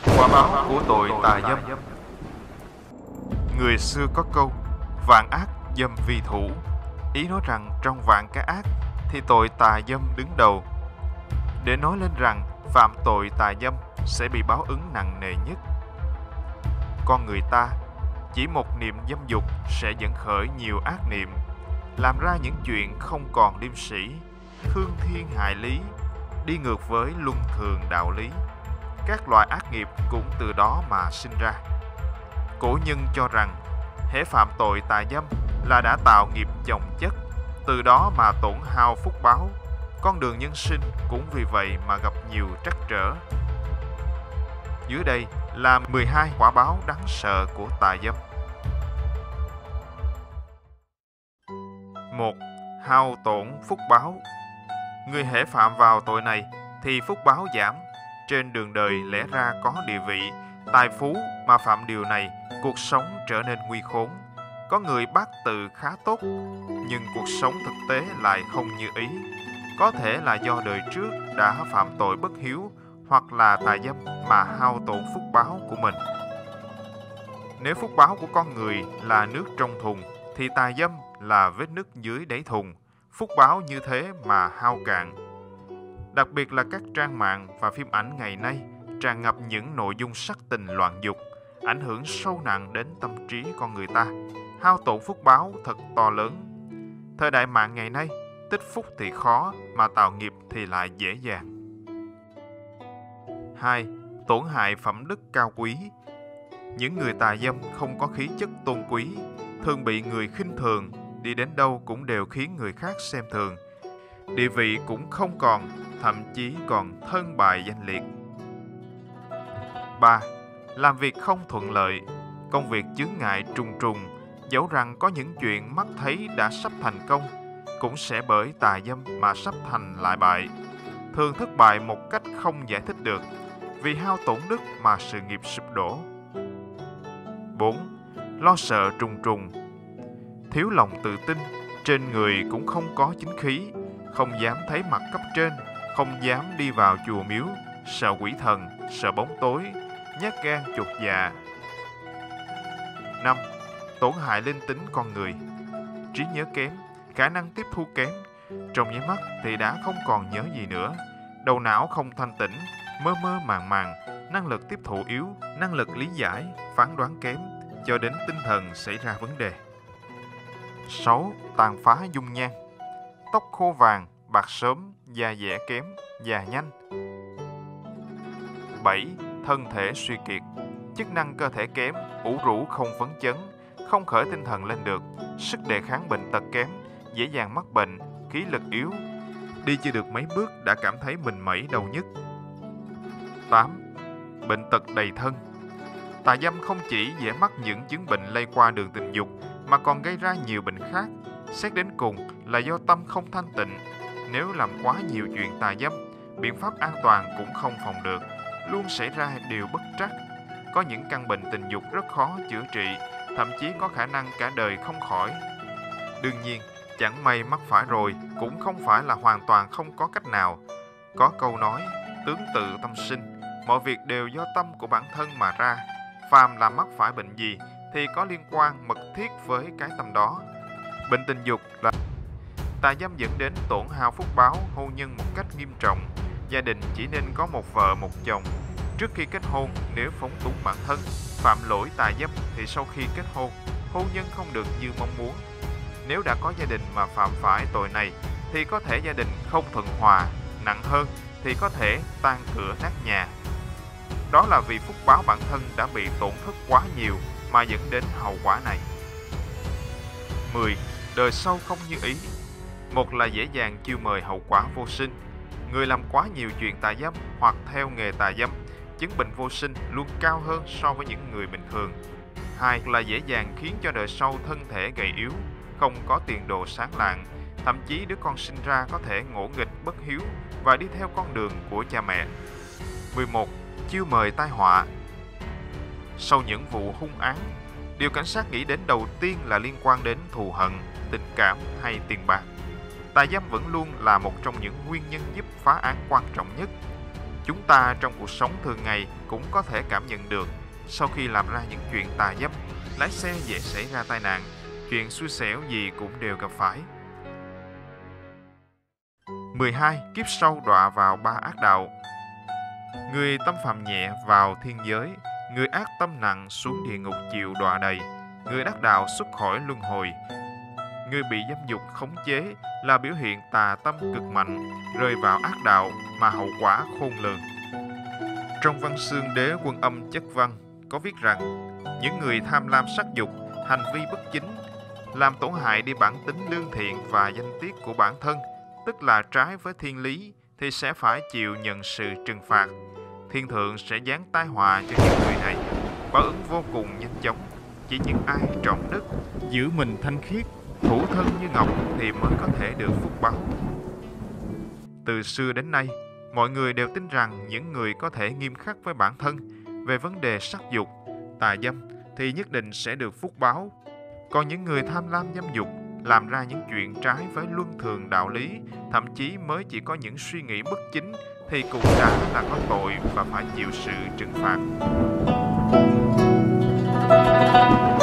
Quả báo của tội tà dâm. Người xưa có câu vạn ác dâm vi thủ, ý nói rằng trong vạn cái ác thì tội tà dâm đứng đầu, để nói lên rằng phạm tội tà dâm sẽ bị báo ứng nặng nề nhất. Con người ta chỉ một niệm dâm dục sẽ dẫn khởi nhiều ác niệm, làm ra những chuyện không còn liêm sĩ, thương thiên hại lý, đi ngược với luân thường đạo lý. Các loại ác nghiệp cũng từ đó mà sinh ra. Cổ nhân cho rằng hễ phạm tội tà dâm là đã tạo nghiệp chồng chất, từ đó mà tổn hao phúc báo. Con đường nhân sinh cũng vì vậy mà gặp nhiều trắc trở. Dưới đây là 12 quả báo đáng sợ của tà dâm. 1. Hao tổn phúc báo. Người hễ phạm vào tội này thì phúc báo giảm. Trên đường đời lẽ ra có địa vị, tài phú mà phạm điều này, cuộc sống trở nên nguy khốn. Có người bát tự khá tốt, nhưng cuộc sống thực tế lại không như ý. Có thể là do đời trước đã phạm tội bất hiếu hoặc là tà dâm mà hao tổn phúc báo của mình. Nếu phúc báo của con người là nước trong thùng thì tà dâm là vết nứt dưới đáy thùng. Phúc báo như thế mà hao cạn. Đặc biệt là các trang mạng và phim ảnh ngày nay tràn ngập những nội dung sắc tình loạn dục, ảnh hưởng sâu nặng đến tâm trí con người ta, hao tổn phúc báo thật to lớn. Thời đại mạng ngày nay, tích phúc thì khó mà tạo nghiệp thì lại dễ dàng. 2. Tổn hại phẩm đức cao quý. Những người tà dâm không có khí chất tôn quý, thường bị người khinh thường, đi đến đâu cũng đều khiến người khác xem thường. Địa vị cũng không còn, thậm chí còn thân bại danh liệt. 3. Làm việc không thuận lợi, công việc chướng ngại trùng trùng, dẫu rằng có những chuyện mắt thấy đã sắp thành công, cũng sẽ bởi tà dâm mà sắp thành lại bại. Thường thất bại một cách không giải thích được, vì hao tổn đức mà sự nghiệp sụp đổ. 4. Lo sợ trùng trùng. Thiếu lòng tự tin, trên người cũng không có chính khí, không dám thấy mặt cấp trên, không dám đi vào chùa miếu, sợ quỷ thần, sợ bóng tối, nhát gan chột dạ. 5. Tổn hại linh tính con người. Trí nhớ kém, khả năng tiếp thu kém, trong nháy mắt thì đã không còn nhớ gì nữa. Đầu não không thanh tĩnh, mơ mơ màng màng, năng lực tiếp thụ yếu, năng lực lý giải, phán đoán kém, cho đến tinh thần xảy ra vấn đề. 6. Tàn phá dung nhan. Tóc khô vàng, bạc sớm, da dẻ kém, già nhanh. 7. Thân thể suy kiệt. Chức năng cơ thể kém, ủ rũ không phấn chấn, không khởi tinh thần lên được, sức đề kháng bệnh tật kém, dễ dàng mắc bệnh, khí lực yếu. Đi chưa được mấy bước đã cảm thấy mình mẩy đầu nhức. 8. Bệnh tật đầy thân. Tà dâm không chỉ dễ mắc những chứng bệnh lây qua đường tình dục mà còn gây ra nhiều bệnh khác. Xét đến cùng là do tâm không thanh tịnh. Nếu làm quá nhiều chuyện tà dâm, biện pháp an toàn cũng không phòng được, luôn xảy ra điều bất trắc. Có những căn bệnh tình dục rất khó chữa trị, thậm chí có khả năng cả đời không khỏi. Đương nhiên, chẳng may mắc phải rồi cũng không phải là hoàn toàn không có cách nào. Có câu nói, tướng tự tâm sinh, mọi việc đều do tâm của bản thân mà ra. Phàm là mắc phải bệnh gì thì có liên quan mật thiết với cái tâm đó. Bệnh tình dục là tà dâm dẫn đến tổn hao phúc báo hôn nhân một cách nghiêm trọng. Gia đình chỉ nên có một vợ một chồng. Trước khi kết hôn, nếu phóng túng bản thân, phạm lỗi tà dâm thì sau khi kết hôn, hôn nhân không được như mong muốn. Nếu đã có gia đình mà phạm phải tội này thì có thể gia đình không thuận hòa, nặng hơn thì có thể tan cửa nát nhà. Đó là vì phúc báo bản thân đã bị tổn thất quá nhiều mà dẫn đến hậu quả này. 10. Đời sau không như ý. Một là dễ dàng chiêu mời hậu quả vô sinh. Người làm quá nhiều chuyện tà dâm hoặc theo nghề tà dâm, chứng bệnh vô sinh luôn cao hơn so với những người bình thường. 2 là dễ dàng khiến cho đời sau thân thể gầy yếu, không có tiền đồ sáng lạng, thậm chí đứa con sinh ra có thể ngỗ nghịch bất hiếu và đi theo con đường của cha mẹ. 11. Chiêu mời tai họa. Sau những vụ hung án, điều cảnh sát nghĩ đến đầu tiên là liên quan đến thù hận, tình cảm hay tiền bạc. Tà dâm vẫn luôn là một trong những nguyên nhân giúp phá án quan trọng nhất. Chúng ta trong cuộc sống thường ngày cũng có thể cảm nhận được, sau khi làm ra những chuyện tà dâm, lái xe dễ xảy ra tai nạn, chuyện xui xẻo gì cũng đều gặp phải. 12. Kiếp sau đọa vào ba ác đạo. Người tâm phạm nhẹ vào thiên giới, người ác tâm nặng xuống địa ngục chịu đọa đầy, người đắc đạo xuất khỏi luân hồi. Người bị dâm dục khống chế là biểu hiện tà tâm cực mạnh, rơi vào ác đạo mà hậu quả khôn lường. Trong văn xương Đế Quân Âm Chất Văn có viết rằng, những người tham lam sắc dục, hành vi bất chính, làm tổn hại đi bản tính lương thiện và danh tiết của bản thân, tức là trái với thiên lý, thì sẽ phải chịu nhận sự trừng phạt. Thiên thượng sẽ giáng tai họa cho những người này, báo ứng vô cùng nhanh chóng. Chỉ những ai trọng đức, giữ mình thanh khiết, thủ thân như ngọc thì mới có thể được phúc báo. Từ xưa đến nay, mọi người đều tin rằng những người có thể nghiêm khắc với bản thân về vấn đề sắc dục, tà dâm thì nhất định sẽ được phúc báo. Còn những người tham lam dâm dục, làm ra những chuyện trái với luân thường đạo lý, thậm chí mới chỉ có những suy nghĩ bất chính thì cũng đã là có tội và phải chịu sự trừng phạt.